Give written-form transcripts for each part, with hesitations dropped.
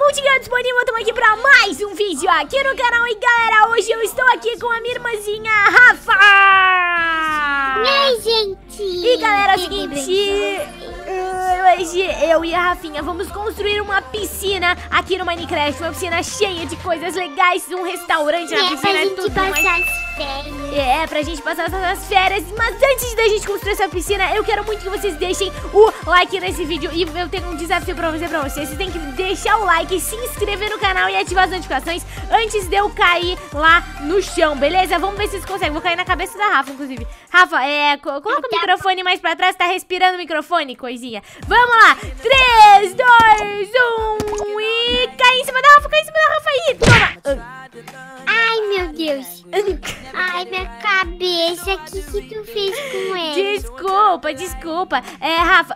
Multigrão disponível, estamos aqui pra mais um vídeo aqui no canal. E galera, hoje eu estou aqui com a minha irmãzinha Rafa. E aí, gente? E galera, é o seguinte, hoje eu e a Rafinha vamos construir uma piscina aqui no Minecraft. Uma piscina cheia de coisas legais, um restaurante na piscina e tudo mais. É, pra gente passar essas férias. Mas antes da gente construir essa piscina, eu quero muito que vocês deixem o like nesse vídeo. E eu tenho um desafio pra vocês. Vocês têm que deixar o like, se inscrever no canal e ativar as notificações antes de eu cair lá no chão, beleza? Vamos ver se vocês conseguem. Vou cair na cabeça da Rafa, inclusive. Rafa, coloca o microfone mais pra trás. Tá respirando o microfone, coisinha. Vamos lá, 3, 2, 1 e cai em cima da Rafa, aí, toma. Ai, meu Deus. Ai, minha cabeça. O que tu fez com ele? Desculpa. Rafa.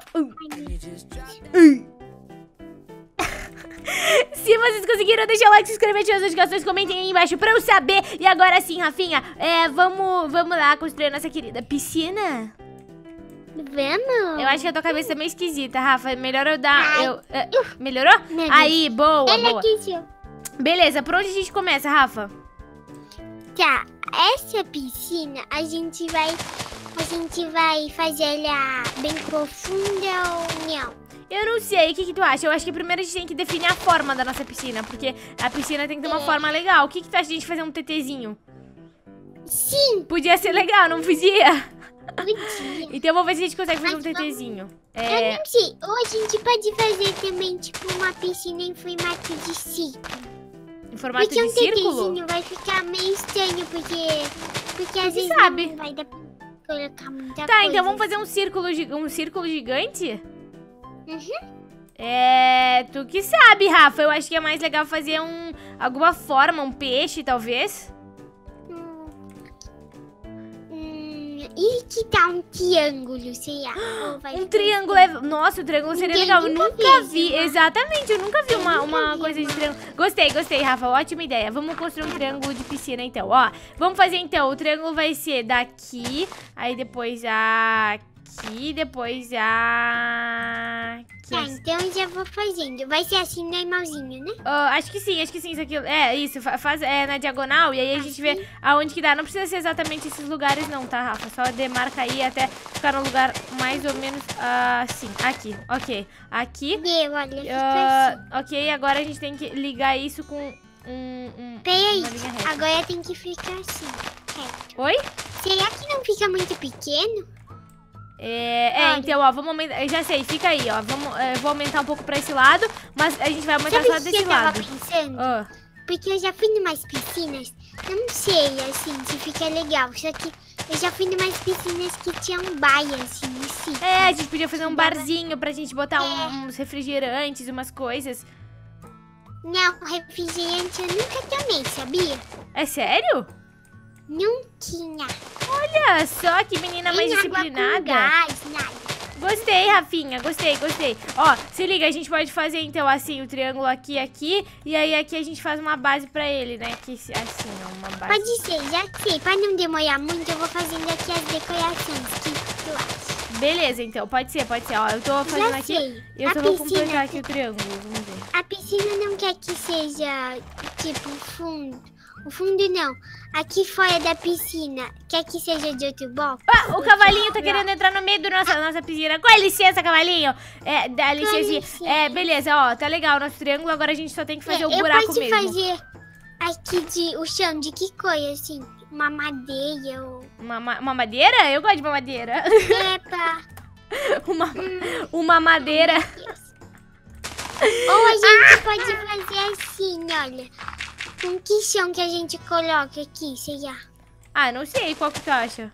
Se vocês conseguiram, deixa o like, se inscrever, ativar as notificações, comentem aí embaixo pra eu saber. E agora sim, Rafinha, vamos lá construir a nossa querida piscina. Vamos? Eu acho que a tua cabeça é meio esquisita, Rafa. Melhor eu dar... melhorou? Aí, boa. Beleza, por onde a gente começa, Rafa? Tá, essa piscina a gente vai fazer ela bem profunda ou não? Eu não sei, o que tu acha? Eu acho que primeiro a gente tem que definir a forma da nossa piscina, porque a piscina tem que ter uma forma legal. O que tu acha de a gente fazer um TTzinho? Sim! Podia ser legal, não podia? Podia. Então vamos ver se a gente consegue fazer um TTzinho. Eu não sei, ou a gente pode fazer também, tipo, uma piscina em formato de círculo. Em formato porque de círculo? Porque um TTzinho vai ficar meio estranho, porque às vezes sabe? Não vai dar pra colocar muita coisa. Tá, então vamos fazer um círculo gigante? Uhum. Tu que sabe, Rafa. Eu acho que é mais legal fazer alguma forma, um peixe, talvez. E que tal um triângulo, sei lá? Um triângulo Nossa, o triângulo seria legal. Eu nunca vi. Exatamente, eu nunca vi uma coisa de triângulo. Gostei, Rafa. Ótima ideia. Vamos construir um triângulo de piscina, então. Ó, vamos fazer, então. O triângulo vai ser daqui, aí depois aqui, depois aqui. Tá, então eu já vou fazendo. Vai ser assim normalzinho, né? Acho que sim, isso aqui. Isso, faz na diagonal e aí a gente vê aonde que dá. Não precisa ser exatamente esses lugares não, tá, Rafa? Só demarca aí até ficar no lugar mais ou menos assim. Aqui, ok. Aqui. Deu, olha, fica assim. Ok, agora a gente tem que ligar isso com Peraí, agora tem que ficar assim, reto. Oi? Será que não fica muito pequeno? Então, ó, vamos aumentar. Eu já sei, fica aí, ó. Eu vou aumentar um pouco pra esse lado, mas a gente vai aumentar só desse lado. Eu tava pensando? Porque eu já fui em umas piscinas, não sei, assim, se fica legal. Só que eu já fui em umas piscinas que tinham baia, assim, no sítio. A gente podia fazer um barzinho pra gente botar uns refrigerantes, umas coisas. Não, refrigerante eu nunca tomei, sabia? É sério? Nunca. Olha só que menina mais disciplinada. Gás, nada. Gostei, Rafinha, gostei. Ó, se liga, a gente pode fazer então assim, o triângulo aqui, e aí aqui a gente faz uma base pra ele, né? Aqui, assim, ó, uma base. Pode ser, já sei. Pra não demorar muito, eu vou fazendo aqui as decorações. O que tu acha? Beleza, então, pode ser. Ó, eu tô fazendo já aqui. Sei. Eu só vou completar aqui o triângulo, vamos ver. A piscina não quer que seja, tipo, fundo. O fundo não. Aqui fora da piscina, quer que seja de outro bloco? O cavalinho tá querendo entrar no meio da nossa piscina. Com licença, cavalinho. Dá licença. Beleza, ó, tá legal o nosso triângulo. Agora a gente só tem que fazer o buraco mesmo. Eu posso fazer aqui o chão de que cor, assim? Uma madeira ou... Uma madeira? Eu gosto de uma madeira. Epa. Uma madeira. Ou a gente pode fazer assim, olha. Um que chão que a gente coloca aqui, sei lá. Não sei. Qual que tu acha?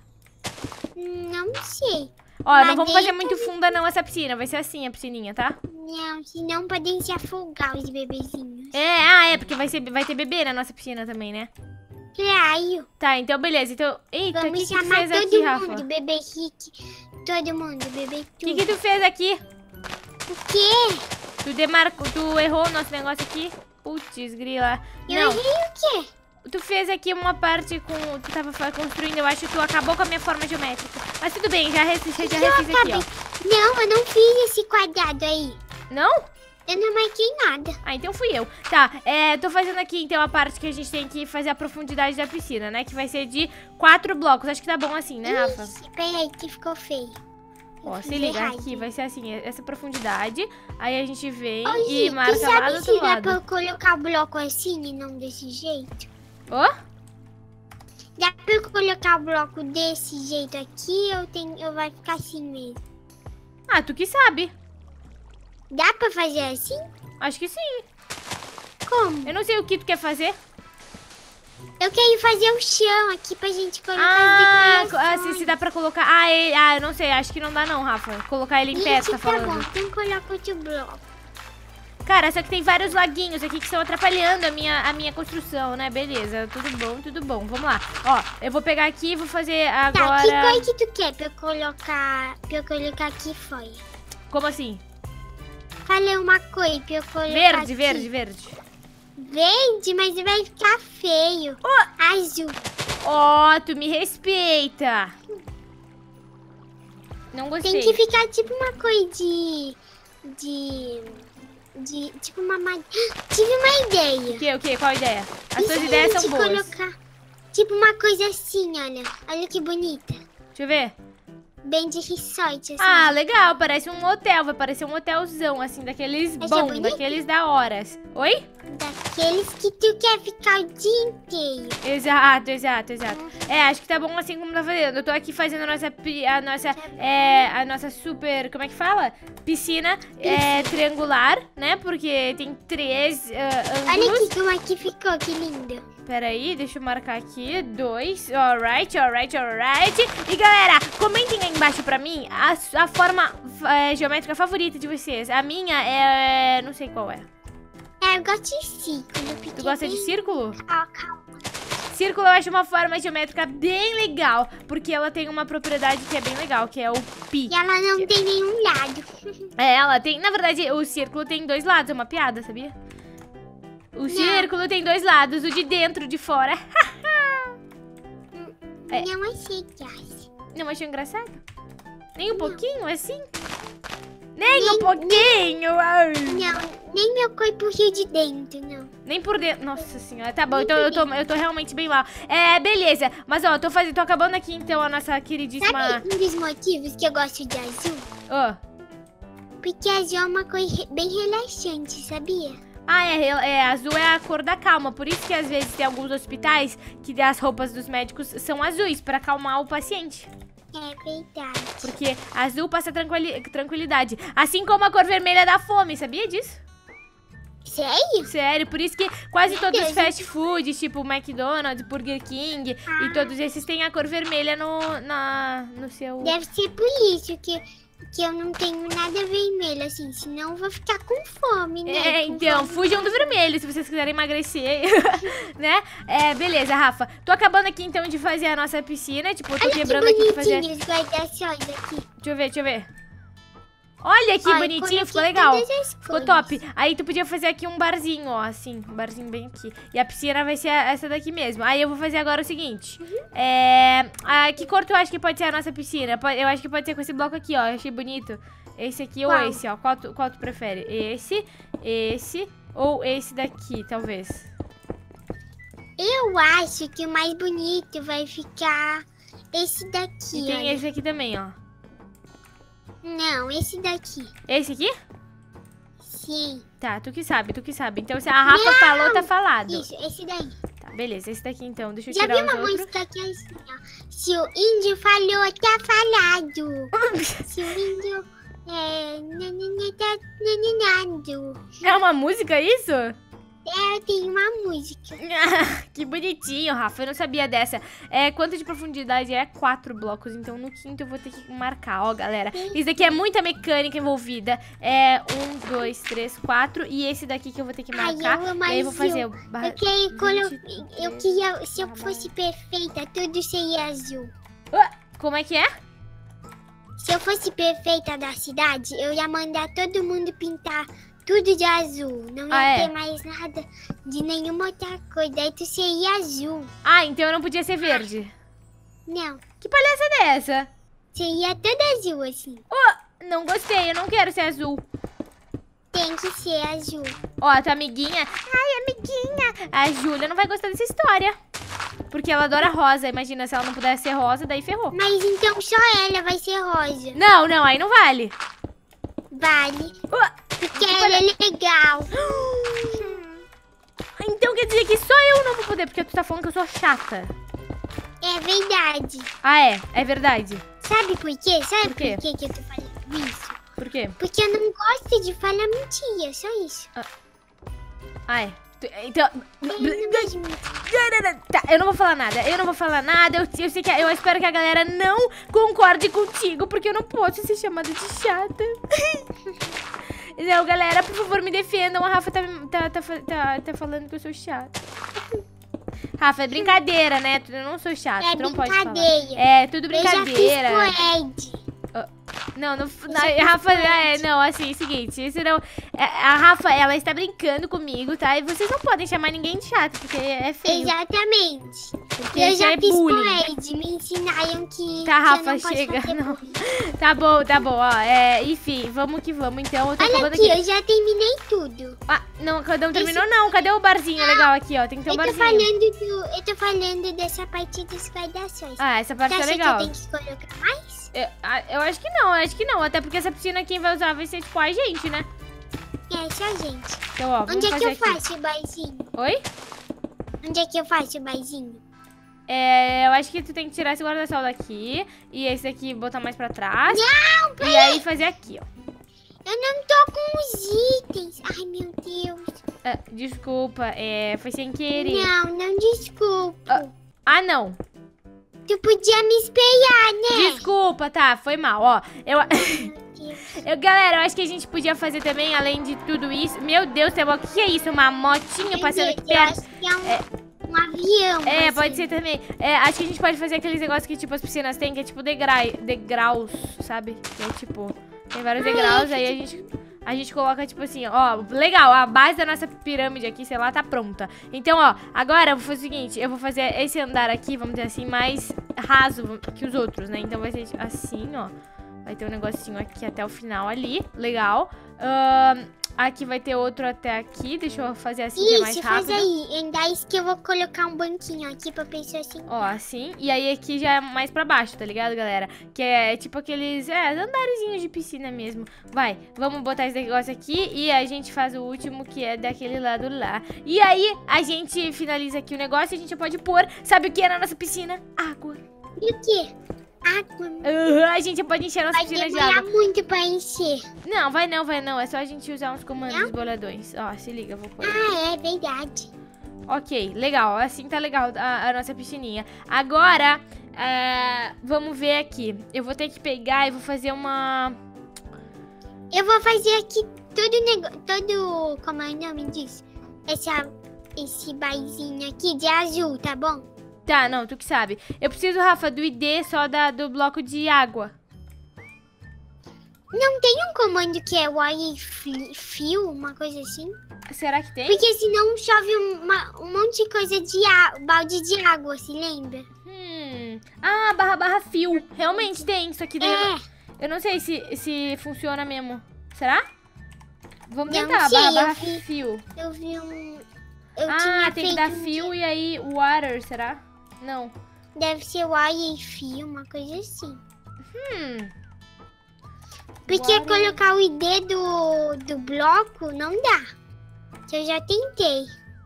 Não sei. Ó, não vamos fazer muito funda não essa piscina. Vai ser assim a piscininha, tá? Não, senão podem se afogar os bebezinhos. Porque vai ter bebê na nossa piscina também, né? Claro. Tá, então beleza. Então, eita, o que tu fez aqui, Rafa? Todo mundo, bebê Rick. Todo mundo, bebê tudo. O que tu fez aqui? O quê? Tu errou o nosso negócio aqui? Putz, grila. Eu errei o quê? Tu fez aqui uma parte com... Tu tava construindo, eu acho que tu acabou com a minha forma geométrica. Mas tudo bem, já refiz aqui, ó. Não, eu não fiz esse quadrado aí. Não? Eu não marquei nada. Ah, então fui eu. Tá, tô fazendo aqui então a parte que a gente tem que fazer a profundidade da piscina, né? Que vai ser de 4 blocos. Acho que tá bom assim, né, Rafa? Peraí, que ficou feio. Ó, se liga aqui, vai ser assim, essa profundidade. Aí a gente vem Ô, e marca lá do outro lado. Dá pra eu colocar o bloco assim e não desse jeito? Ó? Dá pra eu colocar o bloco desse jeito aqui ou vai ficar assim mesmo? Ah, tu que sabe. Dá pra fazer assim? Acho que sim. Como? Eu não sei o que tu quer fazer. Eu quero fazer o chão aqui pra gente colocar as decorações. Se dá pra colocar... eu não sei, acho que não dá não, Rafa. Colocar ele em pé, tá falando. Bom, então coloca outro bloco. Cara, só que tem vários laguinhos aqui que estão atrapalhando a minha construção, né? Beleza, tudo bom, tudo bom. Vamos lá. Ó, eu vou pegar aqui e vou fazer agora... Tá, que cor que tu quer pra eu colocar aqui fora? Como assim? Falei uma cor pra eu colocar Verde, aqui. verde. Verde, mas vai ficar feio. Azul. Ó, tu me respeita. Não gostei. Tem que ficar tipo uma cor tipo uma... Tive uma ideia. O quê? Qual a ideia? As suas ideias são boas. Colocar tipo uma coisa assim, olha. Olha que bonita. Deixa eu ver. Bem de resort, assim. Ah, legal. Parece um hotel. Vai parecer um hotelzão, assim, daqueles bons, daqueles da horas. Oi? Daqueles que tu quer ficar o dia inteiro. Exato. Acho que tá bom assim como tá fazendo. Eu tô aqui fazendo a nossa super, como é que fala? Piscina triangular, né? Porque tem 3 ângulos. Olha aqui como é que ficou, que lindo. Pera aí, deixa eu marcar aqui. 2, alright. E galera, comentem aí embaixo pra mim a forma geométrica favorita de vocês. A minha não sei qual é. Eu gosto de círculo. Tu gosta de círculo? Calma. Círculo eu acho uma forma geométrica bem legal, porque ela tem uma propriedade que é bem legal, que é o pi. E ela não tem nenhum lado. Ela tem, na verdade, o círculo tem 2 lados, é uma piada, sabia? O círculo tem 2 lados, o de dentro e o de fora. Não achei graça. Não achou engraçado? Nem um pouquinho, assim? Nem um pouquinho! Ai. Não, nem meu corpo rio de dentro, não. Nem por dentro. Nossa senhora, tá bom, então eu tô realmente bem mal. Beleza, mas ó, tô acabando aqui então a nossa queridíssima... Sabe um dos motivos que eu gosto de azul? Porque azul é uma cor bem relaxante, sabia? Azul é a cor da calma. Por isso que às vezes tem alguns hospitais que as roupas dos médicos são azuis, pra acalmar o paciente. É verdade. Porque azul passa tranquilidade. Assim como a cor vermelha dá fome, sabia disso? Sério? Sério, por isso que quase todos os fast foods, tipo McDonald's, Burger King e todos esses têm a cor vermelha no seu... Deve ser por isso que eu não tenho nada vermelho, assim, senão eu vou ficar com fome, né? Então, fujam do vermelho se vocês quiserem emagrecer, né? Beleza, Rafa. Tô acabando aqui, então, de fazer a nossa piscina. Tipo, eu tô quebrando aqui pra fazer... os guarda-sóis aqui. Deixa eu ver. Olha que bonitinho, ficou legal. Ficou top. Aí tu podia fazer aqui um barzinho, ó, assim. Um barzinho bem aqui. E a piscina vai ser essa daqui mesmo. Aí eu vou fazer agora o seguinte. Que cor tu acha que pode ser a nossa piscina? Eu acho que pode ser com esse bloco aqui, ó. Eu achei bonito. Esse aqui ou esse, ó. Qual tu prefere? Esse ou esse daqui, talvez? Eu acho que o mais bonito vai ficar esse daqui, E tem esse aqui também, ó. Não, esse daqui. Esse aqui? Sim. Tá, tu que sabe. Então se a Rafa falou, tá falado. Isso, esse daí. Tá, beleza, esse daqui então. Deixa eu Já tirar viu uma música que é assim, ó. Se o índio falou, tá falado. Se o índio tá naninando. É uma música isso? Tem uma música. Que bonitinho, Rafa. Eu não sabia dessa. Quanto de profundidade é? 4 blocos. Então no quinto eu vou ter que marcar, ó, galera. Isso daqui é muita mecânica envolvida. 1, 2, 3, 4. E esse daqui que eu vou ter que marcar. E aí eu vou fazer o... Eu queria, se eu fosse perfeita, tudo seria azul. Como é que é? Se eu fosse perfeita da cidade, eu ia mandar todo mundo pintar tudo de azul. Não ia ter mais nada de nenhuma outra cor. Daí tu seria azul. Então eu não podia ser verde? Não. Que palhaça é dessa? Seria toda azul, assim. Não gostei, eu não quero ser azul. Tem que ser azul. Ó, a tua amiguinha... Ai, amiguinha. A Júlia não vai gostar dessa história. Porque ela adora rosa. Imagina, se ela não puder ser rosa, daí ferrou. Mas então só ela vai ser rosa. Não, não, aí não vale. Vale. Porque ela é legal. Então quer dizer que só eu não vou poder, porque tu tá falando que eu sou chata. É verdade. Ah, é? É verdade. Sabe por quê? Sabe Por quê? por quê que eu tô falando isso? Por quê? Porque eu não gosto de falar mentira, só isso. Ah, é. Então... Eu não gosto muito. Tá, eu não vou falar nada. Eu não vou falar nada. Eu sei que eu espero que a galera não concorde contigo, porque eu não posso ser chamada de chata. Não, galera, por favor, me defendam. A Rafa tá falando que eu sou chata. Rafa, é brincadeira, né? Eu não sou chata. É tu não pode falar. brincadeira. É, tudo brincadeira. Eu já fiz com Ed. Não, Rafa, não, assim, é o seguinte, isso não, a Rafa, ela está brincando comigo, tá? E vocês não podem chamar ninguém de chato, porque é feio. Exatamente. Porque Eu já fiz bullying. com Ed, me ensinaram que Tá, Rafa, eu não chega. posso Não. bullying. Tá bom, ó, enfim, vamos que vamos, então. Eu tô Olha acabando aqui, eu já terminei tudo. Ah, não terminou não, cadê o barzinho legal aqui, ó, tem que ter um barzinho. Eu tô falando dessa parte das guarda-sóis. Ah, essa parte Você é acha legal. que eu tenho que colocar mais? Eu acho que não, até porque essa piscina quem vai usar vai ser tipo a gente, né? É, só gente. Então, ó, vamos Onde é que fazer eu aqui. faço o barzinho? Oi? Onde é que eu faço o barzinho? Eu acho que tu tem que tirar esse guarda-sol daqui e esse aqui botar mais pra trás. Não, E aí fazer aqui, ó. Eu não tô com os itens. Ai, meu Deus. Desculpa, foi sem querer. Não desculpa. Ah, não. Tu podia me espelhar, né? Desculpa, tá, foi mal, ó. Meu Deus. Galera, eu acho que a gente podia fazer também, além de tudo isso... Meu Deus, o que é isso? Uma motinha passando aqui Eu perto? acho que é um avião. assim. Pode ser também. Acho que a gente pode fazer aqueles negócios que, tipo, as piscinas têm, que é tipo degraus, sabe? Que é tipo... Tem vários degraus, aí a gente coloca, tipo assim, ó, legal, a base da nossa pirâmide aqui, sei lá, tá pronta. Então, ó, agora eu vou fazer o seguinte, eu vou fazer esse andar aqui, vamos dizer assim, mais raso que os outros, né? Então vai ser assim, ó, vai ter um negocinho aqui até o final ali, legal. Aqui vai ter outro até aqui, deixa eu fazer assim que é mais rápido. Faz aí, ainda isso que eu vou colocar um banquinho aqui pra pessoa assim. Ó, assim, e aí aqui já é mais pra baixo, tá ligado, galera? Que é tipo aqueles, andarezinhos de piscina mesmo. Vai, vamos botar esse negócio aqui e a gente faz o último, que é daquele lado lá. E aí, a gente finaliza aqui o negócio e a gente pode pôr, sabe o que é na nossa piscina? Água. E o quê? Água. A gente pode encher a nossa piscina de água. Vai demorar muito pra encher. Não, vai não. É só a gente usar uns comandos boladões. Ó, se liga, eu vou pôr. É verdade. Ok, legal. Assim tá legal a nossa piscininha. Agora, vamos ver aqui. Eu vou ter que pegar e vou fazer uma... Eu vou fazer aqui todo como é o nome disso? Esse barzinho aqui de azul, tá bom? Tá, não, tu que sabe. Eu preciso, Rafa, do ID só do bloco de água. Não tem um comando que é wire fio, uma coisa assim? Será que tem? Porque senão chove um monte de coisa de balde de água, se lembra? // fio. Realmente tem isso aqui. Eu não sei se funciona mesmo. Será? Vamos tentar, // fio. Eu vi um... tem que dar fio e aí water, será? Não. Deve ser wire fio, uma coisa assim. Porque colocar o ID do bloco não dá. Eu já tentei.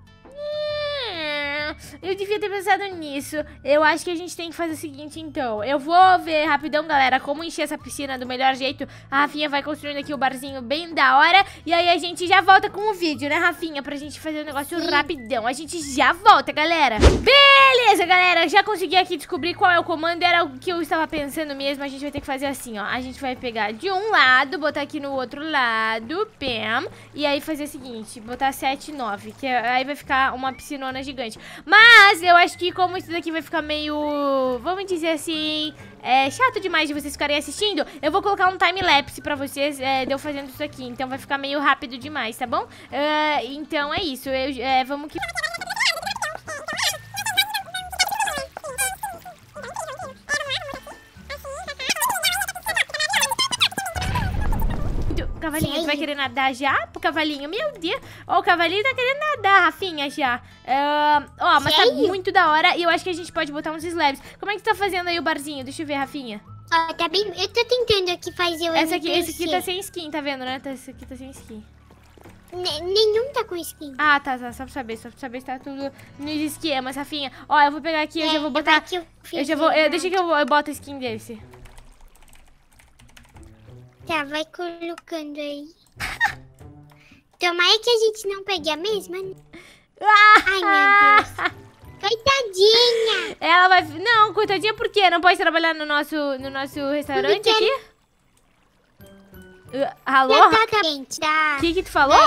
Eu devia ter pensado nisso. Eu acho que a gente tem que fazer o seguinte, então. Eu vou ver rapidão, galera, como encher essa piscina do melhor jeito. A Rafinha vai construindo aqui o barzinho bem da hora. E aí a gente já volta com o vídeo, né, Rafinha? Pra gente fazer o negócio rapidão. A gente já volta, galera. Beleza, galera. Já consegui aqui descobrir qual é o comando. Era o que eu estava pensando mesmo. A gente vai ter que fazer assim, ó. A gente vai pegar de um lado, botar aqui no outro lado. Pam. E aí fazer o seguinte, botar 7 e 9. Que aí vai ficar uma piscinona gigante. Mas eu acho que como isso daqui vai ficar meio, vamos dizer assim, chato demais de vocês ficarem assistindo, eu vou colocar um time-lapse pra vocês de eu fazendo isso aqui. Então vai ficar meio rápido demais, tá bom? Então é isso, vamos que... Cavalinho, tu vai querer nadar já pro cavalinho? Meu Deus. Ó, o cavalinho tá querendo nadar, Rafinha, já. Ó, mas tá muito da hora. E eu acho que a gente pode botar uns slabs. Como é que tu tá fazendo aí o barzinho? Deixa eu ver, Rafinha. Ó, tá bem... Eu tô tentando aqui fazer o Esse aqui tá sem skin, tá vendo, né? Esse aqui tá sem skin. Nenhum tá com skin. Ah, tá. Só pra saber se tá tudo nos esquemas, Rafinha. Ó, eu vou pegar aqui, eu já vou botar... deixa que eu boto a skin desse. Tá, vai colocando aí. Tomara que a gente não pegue a mesma. Ai, meu Deus. Coitadinha. Ela vai... Não, coitadinha por quê? Não pode trabalhar no nosso restaurante aqui? Alô? O que tu falou?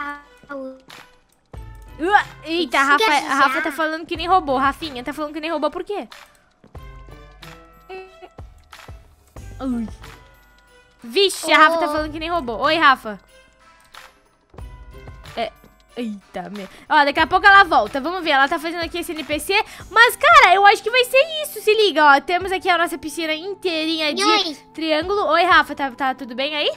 Eita, a Rafa tá falando que nem robô. Rafinha tá falando que nem robô, por quê? Ui. Vixe, a Rafa tá falando que nem robô. Oi, Rafa. Eita, meu. Ó, daqui a pouco ela volta. Vamos ver, ela tá fazendo aqui esse NPC. Mas, cara, eu acho que vai ser isso. Se liga, ó. Temos aqui a nossa piscina inteirinha de triângulo. Oi, Rafa, tá tudo bem aí?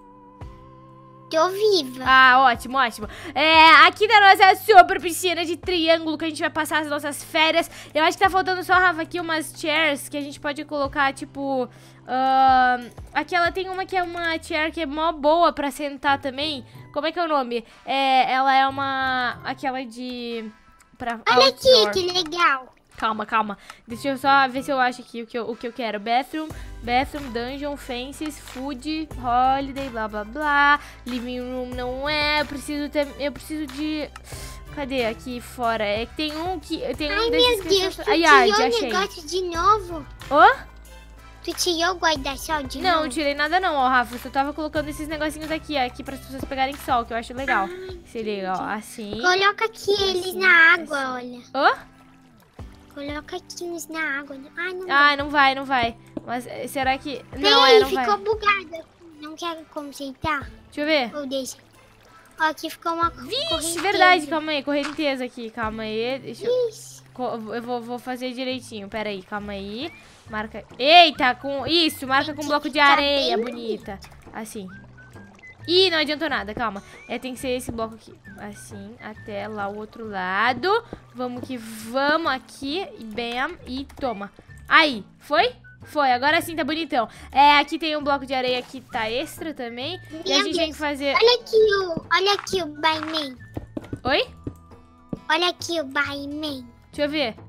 Tô viva. Ah, ótimo, ótimo. Aqui na nossa super piscina de triângulo que a gente vai passar as nossas férias. Eu acho que tá faltando só, Rafa, aqui umas chairs que a gente pode colocar, tipo... aquela tem uma que é uma chair que é mó boa pra sentar também. Como é que é o nome? Ela é uma... Aquela de... Olha aqui, que legal. Calma. Deixa eu só ver se eu acho aqui o que eu quero. Bathroom, dungeon, fences, food, holiday, blá, blá, blá. Living room não é. Eu preciso de... Cadê aqui fora? É que tem um que... Ai, meu Deus, tu tirou o negócio de novo? Tu tirou o guarda-sol de novo? Não tirei nada não, ó, Rafa. Eu só tava colocando esses negocinhos aqui para as pessoas pegarem sol, que eu acho legal. Se liga, ó, assim. Coloca aqui eles na água, assim. olha. Coloca aqui eles na água. Não vai. Mas será que... Não vai. Ficou bugado. Não quer consertar? Deixa eu ver. Ou deixa. Ó, aqui ficou uma correnteza. Verdade, calma aí. Correnteza aqui, calma aí. Deixa eu vou fazer direitinho. Pera aí, calma aí. Marca... Eita, marca com um bloco de areia bonita. Assim. Ih, não adiantou nada, calma. Tem que ser esse bloco aqui. Assim, até lá o outro lado. Vamos aqui. E bam, e toma. Aí, foi? Foi, agora sim tá bonitão. Aqui tem um bloco de areia que tá extra também. E a gente tem que fazer... Olha aqui o Byman. Oi? Olha aqui o Byman. Deixa eu ver.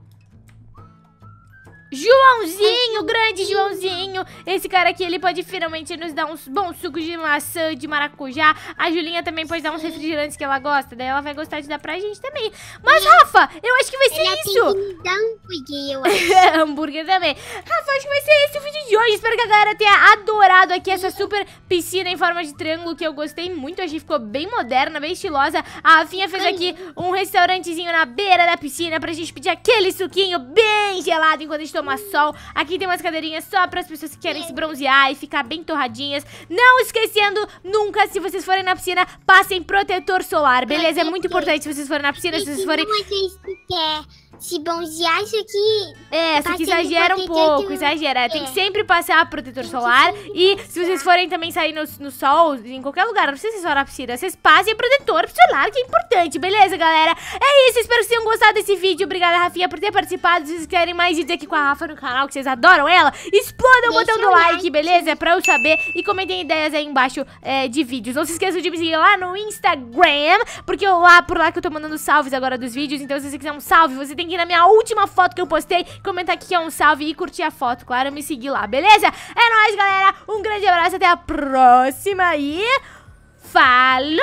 Joãozinho, grande Joãozinho. Esse cara aqui, ele pode finalmente nos dar uns bons sucos de maçã, de maracujá. A Julinha também pode dar uns refrigerantes que ela gosta. Daí ela vai gostar de dar pra gente também. Mas, Rafa, eu acho que vai ser isso. Tem que me dar hambúrguer, eu acho. Hambúrguer também. Rafa, acho que vai ser esse o vídeo de hoje. Espero que a galera tenha adorado aqui essa super piscina em forma de triângulo, que eu gostei muito. Achei que ficou bem moderna, bem estilosa. A Rafinha fez aqui um restaurantezinho na beira da piscina pra gente pedir aquele suquinho bem gelado enquanto a gente toma sol. Aqui tem umas cadeirinhas só para as pessoas que querem se bronzear e ficar bem torradinhas. Não esquecendo nunca, se vocês forem na piscina, passem protetor solar, beleza? É muito importante se vocês forem na piscina, se vocês forem... Se bronzear, isso aqui... só que exagera um pouco, exagera. Tem que sempre passar protetor solar. E se vocês forem também sair no sol, em qualquer lugar, não precisa ser só na piscina, vocês passem protetor solar, que é importante, beleza, galera? É isso, espero que vocês tenham gostado desse vídeo. Obrigada, Rafinha, por ter participado. Se vocês querem mais vídeos aqui com a Rafa no canal, que vocês adoram ela, explodam o botão do like, beleza? Pra eu saber. E comentem ideias aí embaixo de vídeos. Não se esqueçam de me seguir lá no Instagram, porque por lá que eu tô mandando salves agora dos vídeos. Então, se você quiser um salve, você tem que ir na minha última foto que eu postei, comentar aqui que é um salve e curtir a foto, claro, me seguir lá, beleza? É nóis, galera, um grande abraço, até a próxima e... Falou!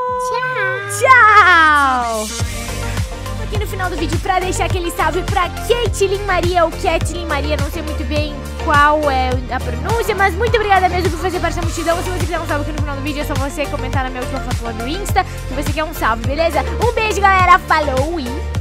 Tchau! Aqui no final do vídeo pra deixar aquele salve pra Caitlyn Maria ou Caitlyn Maria, não sei muito bem qual é a pronúncia, mas muito obrigada mesmo por fazer parte da multidão. Se você quiser um salve aqui no final do vídeo, é só você comentar na minha última foto lá do Insta que você quer um salve, beleza? Um beijo, galera, falou e...